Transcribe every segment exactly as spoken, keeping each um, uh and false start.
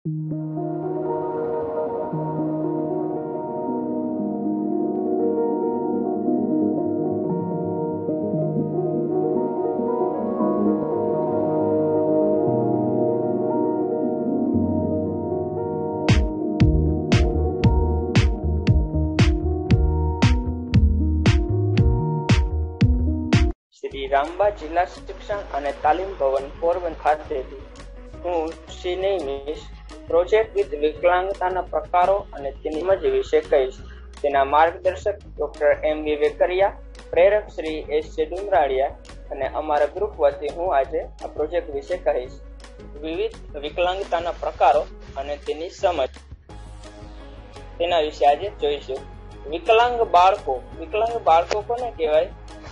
શ્રી રામબા જિલ્લા શિક્ષણ અને તાલીમ ભવન પોરબંદર ખાતેથી હું શ્રી નિમિષ પ્રોજેક્ટ વિથ વિકલાંગતાના પ્રકારો અને તેની સમજ વિશે કહીશ. તેના માર્ગદર્શક ડોક્ટર એમ વી વેકરિયા, પ્રેરક શ્રી એસ જે ડુમરાળિયા અને અમારા ગ્રુપ વતી હું આજે આ પ્રોજેક્ટ વિશે કહીશ. વિવિધ વિકલાંગતાના પ્રકારો અને તેની સમજ તેના વિશે આજે જોઈશું. વિકલાંગ બાળકો વિકલાંગ બાળકો કોને કહેવાય?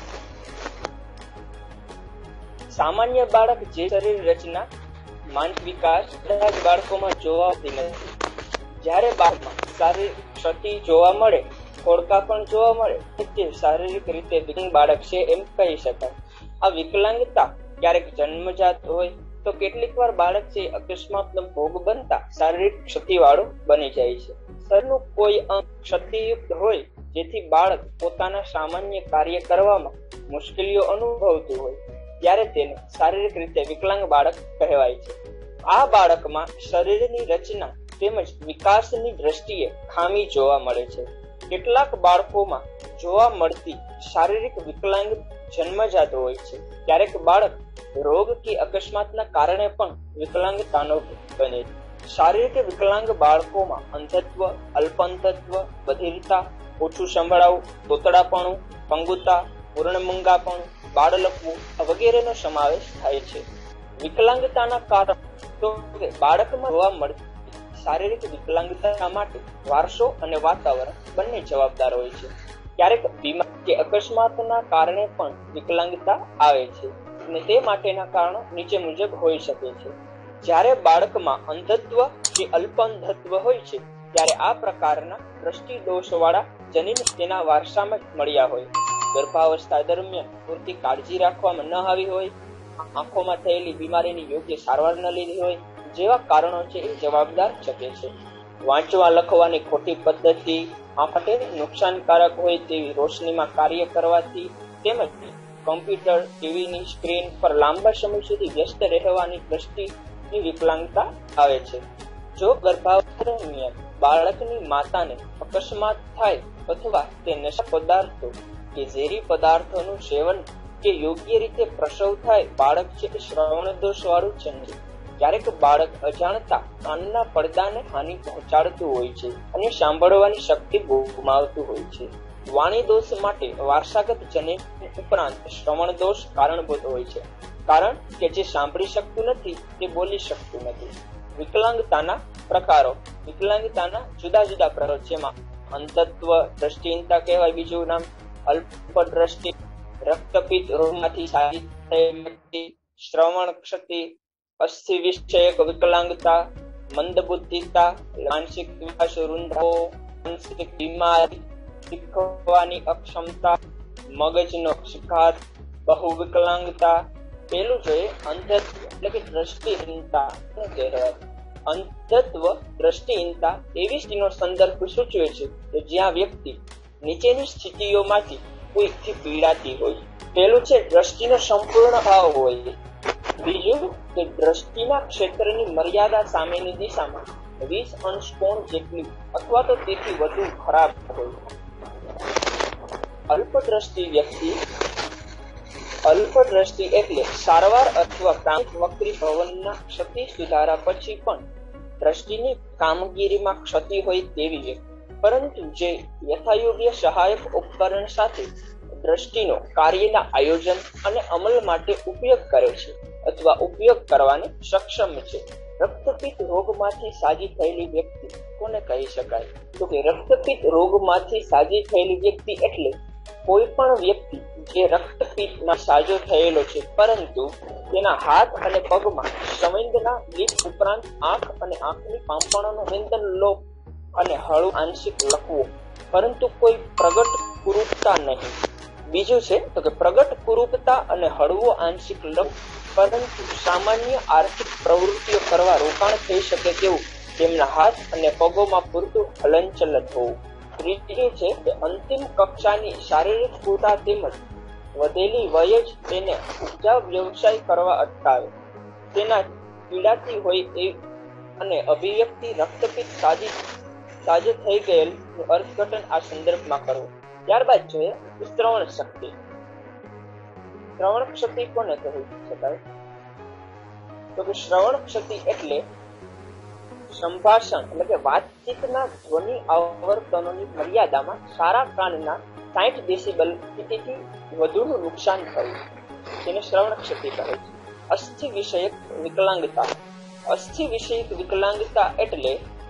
સામાન્ય બાળક જે શરીર રચના, માનસિક વિકાસ બધા જ બાળકોમાં જોવા આવતી નથી. જ્યારે બાળકમાં શારીરિક ક્ષતિ જોવા મળે, ખોડકા પણ જોવા મળે, તે શારીરિક રીતે વિકલાંગ બાળક છે એમ કહી શકાય. આ વિકલાંગતા ક્યારેક જન્મજાત હોય તો કેટલીક વાર બાળક છે અકસ્માતનો ભોગ બનતા શારીરિક ક્ષતિ વાળું બની જાય છે. શરીરનું કોઈ અંગ ક્ષતિયુક્ત હોય જેથી બાળક પોતાના સામાન્ય કાર્ય કરવામાં મુશ્કેલીઓ અનુભવતું હોય ત્યારે તેને શારીરિક રીતે વિકલાંગ બાળક કહેવાય છે. આ બાળકમાં શરીરની રચના તેમજ વિકાસની દ્રષ્ટિએ ખામી જોવા મળે છે. કેટલાક બાળકોમાં જોવા મળતી શારીરિક વિકલાંગ જન્મજાત હોય છે. ક્યારેક બાળક રોગ કે અકસ્માતના કારણે પણ વિકલાંગતાનો બને છે. શારીરિક વિકલાંગ બાળકોમાં અંધત્વ, અલ્પંધત્વ, બધિરતા, ઓછું સંભળાવું, તોતડાપણું, પંગુતા, પૂર્ણમૂંગાપણું, બાળલકવું વગેરેનો સમાવેશ થાય છે. વિકલાંગતાના કારણ તો બાળકમાં જોવા મળતી શારીરિક વિકલાંગતા માટે વારસો અને વાતાવરણ બંને જવાબદાર હોય છે. ક્યારેક બીમાર કે અકસ્માતના કારણે પણ વિકલાંગતા આવે છે અને તે માટેના કારણો નીચે મુજબ હોઈ શકે છે. જ્યારે બાળકમાં અંધત્વ કે અલ્પંધત્વ હોય છે ત્યારે આ પ્રકારના દ્રષ્ટિ દોષવાળા જનીન તેના વારસામાં જ મળ્યા હોય, ગર્ભાવસ્થા દરમિયાન પૂરતી કાળજી રાખવામાં ન આવી હોય, આંખોમાં થયેલી બીમારીની યોગ્ય સારવાર ન લીધી હોય જેવા કારણો છે એ જવાબદાર શકે છે. વાંચવા લખવાની ખોટી પદ્ધતિ, આંખ માટે નુકસાનકારક હોય તેવી રોશનીમાં કાર્ય કરવાથી તેમજ કમ્પ્યુટર, ટીવીની સ્ક્રીન પર લાંબા સમય સુધી વ્યસ્ત રહેવાની દ્રષ્ટિની વિકલાંગતા આવે છે. જો ગર્ભાવસ્થા દરમિયાન બાળકની માતાને અકસ્માત થાય અથવા તે નશા પદાર્થો કે ઝેરી પદાર્થોનું સેવન કે યોગ્ય રીતે પ્રસવ થાય, બાળક છે શ્રવણ દોષ વાળું જન્મે. ક્યારેક બાળક અજાણતા કાનના પડદાને હાનિ પહોંચાડતું હોય છે અને સાંભળવાની શક્તિ ગુમાવતું હોય છે. વાણી દોષ માટે વારસાગત જનીન ઉપરાંત શ્રવણ દોષ કારણભૂત હોય છે, કારણ કે જે સાંભળી શકતું નથી તે બોલી શકતું નથી. વિકલાંગતાના પ્રકારો વિકલાંગતાના જુદા જુદા પ્રકારો જેમાં અંધત્વ, દ્રષ્ટિહીનતા કહેવાય બીજું નામ, અલ્પ દ્રષ્ટિ, રક્તપિત્ત રોગમાંથી સાજી થયેલ વ્યક્તિ, શ્રવણ ક્ષતિ, અસ્થિ વિષયક વિકલાંગતા, મંદબુદ્ધિતા, માનસિક વિકાસ રૂંધાવો, માનસિક બીમારી, શીખવાની અક્ષમતા, મગજનો વિઘાત, બહુ વિકલાંગતા. પેલું જોઈએ અંધત્વ એટલે કે દ્રષ્ટિહીનતા કહેવાય. અંધત્વ, દ્રષ્ટિહીનતા એવી સ્થિતિનો સંદર્ભ સૂચવે છે કે જ્યાં વ્યક્તિ નીચેની સ્થિતિઓમાંથી કોઈથી પીડાતી હોય. પેલું છે દ્રષ્ટિનો સંપૂર્ણ અભાવ હોય. બીજું કે દ્રષ્ટિના ક્ષેત્રની મર્યાદા સામેની દિશામાં વીસ અંશ કોણ જેટલી અથવા તો તેથી વધુ ખરાબ હોય. અલ્પદ્રષ્ટિ વ્યક્તિ અલ્પદ્રષ્ટિ એટલે સારવાર અથવા પ્રાથમિક વક્રીભવનના ક્ષતિ સુધારા પછી પણ દ્રષ્ટિની કામગીરીમાં ક્ષતિ હોય તેવી વ્યક્તિ, પરંતુ જે યથાયોગ્ય સહાયક ઉપકરણ સાથે દ્રષ્ટિનો કાર્યના આયોજન અને અમલ માટે ઉપયોગ કરે છે અથવા ઉપયોગ કરવાને સક્ષમ છે. રક્તપિત્ત રોગમાંથી સાજી થયેલી વ્યક્તિ કોને કહી શકાય? તો કે રક્તપિત્ત રોગમાંથી સાજી થયેલી વ્યક્તિ એટલે કોઈ પણ વ્યક્તિ જે રક્તપિત્તમાં સાજો થયેલો છે પરંતુ તેના હાથ અને પગમાં સંવેદના લીપ ઉપરાંત આંખ અને આંખની પાંપણોનો સંવેદન લોપ અને હળવું આંશિક લખવો પરંતુ કોઈ પ્રગટ કુરૂપતા નહીં. બીજું છે તો કે પ્રગટ કુરૂપતા અને હળવો આંશિક લપ પરંતુ સામાન્ય આર્થિક પ્રવૃત્તિઓ કરવા રોકાણ થઈ શકે તેવું તેમના હાથ અને પગોમાં પૂરતું હલનચલન હોવું. ત્રીજી છે કે અંતિમ કક્ષાની શારીરિક પૂરતા તેમજ વધેલી વય જ તેને ઉપજા વ્યવસાય કરવા અટકાવે. તેના પીડાતી હોય એ અને અભિવ્યક્તિ રક્તપિત્ત સાજી સાજે થઈ ગયેલ અર્થઘટન આ સંદર્ભમાં કરવું. ત્યારબાદ જોઈએ શ્રવણ શક્તિ. શ્રવણ શક્તિ કોને કહી શકાય? તો કે શ્રવણ શક્તિ એટલે સંભાષણ એટલે કે વાતચીતના ધ્વનિ આવર્તનોની મર્યાદામાં સારા કાનના સાઠ ડેસિબલ થી વધુનું નુકસાન થયું. તેને શ્રવણ શક્તિ કહે છે. અસ્થિ વિષયક વિકલાંગતા. અસ્થિ વિષયક વિકલાંગતા એટલે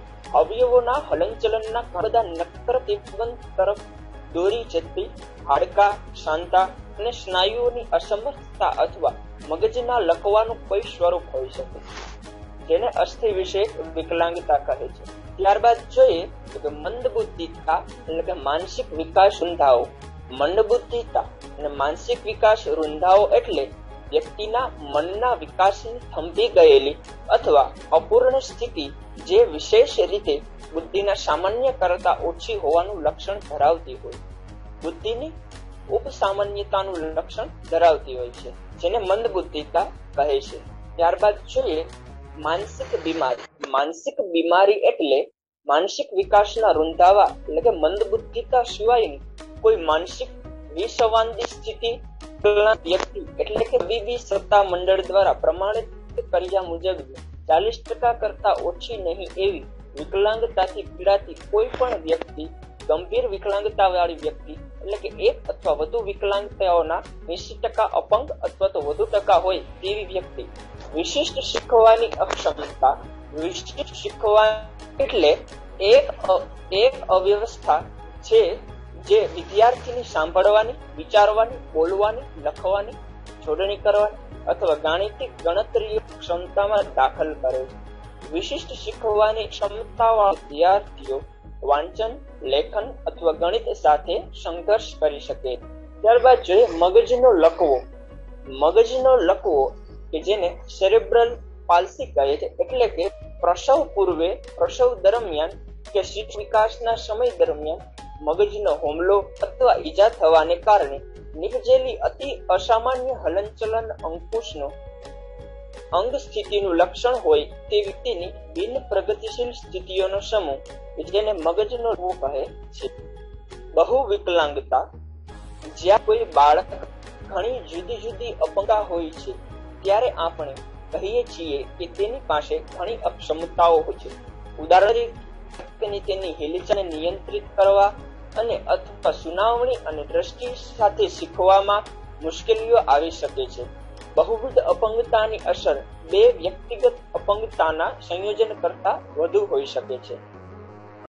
અવયવોના હલનચલનના ઘણા બધા નક્કર તીવ્રતા તરફ દોરી જતી હાડકા, શાંતા અને સ્નાયુઓની અસમર્થતા અથવા મગજના લકવાનું કોઈ સ્વરૂપ હોઈ શકે, જેને અસ્થિ વિષયક વિકલાંગતા કહે છે. ત્યારબાદ જોઈએ કે મંદબુદ્ધિતા એટલે કે માનસિક વિકાસ રૂંધાઓ. મંદબુદ્ધિતા અને માનસિક વિકાસ રૂંધાઓ એટલે વ્યક્તિના મનના વિકાસની થંભી ગયેલી અથવા અપૂર્ણ સ્થિતિ જે વિશેષ રીતે બુદ્ધિના સામાન્ય કરતા ઓછી હોવાનું લક્ષણ ધરાવતી હોય. બુદ્ધિની ઉપસામાન્યતાનું લક્ષણ ધરાવતી હોય છે, જેને મંદબુદ્ધિતા કહે છે. ત્યારબાદ જોઈએ માનસિક બીમારી. માનસિક બીમારી એટલે માનસિક વિકાસના રૂંધાવા એટલે કે મંદબુદ્ધિતા સિવાયની કોઈ માનસિક વિસંવાદી સ્થિતિ વ્યક્તિ એટલે કે તબીબી સત્તા મંડળ દ્વારા પ્રમાણિત કર્યા મુજબ ચાલીસ ટકા કરતા ઓછી નહીં એવી વિકલાંગતાથી પીડાતી કોઈ પણ વ્યક્તિ ગંભીર વિકલાંગતા વાળી વ્યક્તિ એટલે કે એક અથવા વધુ વિકલાંગતાઓના એંસી ટકા અપંગ અથવા તો વધુ ટકા હોય તેવી વ્યક્તિ. વિશિષ્ટ શીખવાની અક્ષમતા. વિશિષ્ટ શીખવા એટલે એક એક અવ્યવસ્થા છે જે વિદ્યાર્થીની સાંભળવાની, વિચારવાની, બોલવાની, લખવાની, જોડણી કરવાની અથવા ગાણિતિક ગણતરીય ક્ષમતામાં દાખલ કરે છે. વિશિષ્ટ શીખવાની ક્ષમતાવાળા વિદ્યાર્થીઓ વાંચન, લેખન અથવા ગણિત સાથે સંઘર્ષ કરી શકે. ત્યારબાદ જોઈએ મગજનો લકવો. મગજનો લકવો કે જેને સેરેબ્રલ પાલ્સી કહે છે એટલે કે પ્રસવ પૂર્વે, પ્રસવ દરમિયાન કે શિશુ વિકાસના સમય દરમિયાન મગજનો હુમલો અથવા ઈજા થવાને કારણે નિપજેલી અતિ અસામાન્ય હલનચલન અંકુશનો અંગ સ્થિતિનું લક્ષણ હોય તે વ્યક્તિની બિન પ્રગતિશીલ સ્થિતિઓનો સમૂહ જેને મગજનો કહે છે. બહુ વિકલાંગતા. જ્યાં કોઈ બાળક ઘણી જુદી જુદી અપંગતા હોય છે ત્યારે આપણે કહીએ છીએ કે તેની પાસે ઘણી અક્ષમતાઓ હોય છે. ઉદાહરણ તરીકે તેની હિલચાલને નિયંત્રિત કરવા અને અથવા સુનાવણી અને દ્રષ્ટિ સાથે શીખવામાં મુશ્કેલીઓ આવી શકે છે. બહુવિધ અપંગતાની અસર બે વ્યક્તિગત અપંગતાના સંયોજન કરતા વધુ હોઈ શકે છે.